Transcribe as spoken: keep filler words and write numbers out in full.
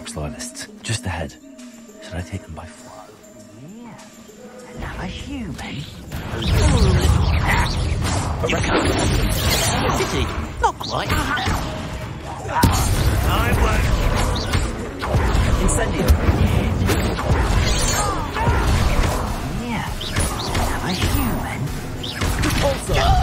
Hogwarts Loyalists, just ahead. Should I take them by foot? Yeah. And now a human. You can't. Did he? Not quite. I won't. Incendio. Yeah. Now a human. Also.